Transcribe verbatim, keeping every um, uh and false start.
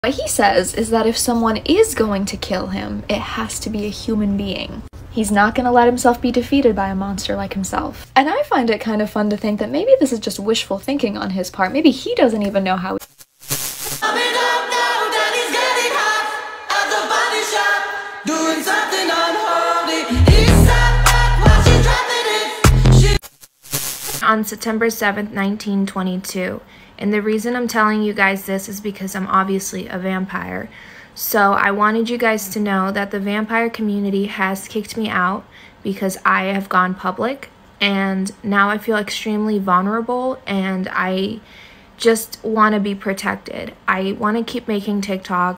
What he says is that if someone is going to kill him, it has to be a human being. He's not going to let himself be defeated by a monster like himself. And I find it kind of fun to think that maybe this is just wishful thinking on his part. Maybe he doesn't even know how. On September seventh, nineteen twenty-two. And the reason I'm telling you guys this is because I'm obviously a vampire. So I wanted you guys to know that the vampire community has kicked me out because I have gone public, and now I feel extremely vulnerable and I just want to be protected. I want to keep making TikToks.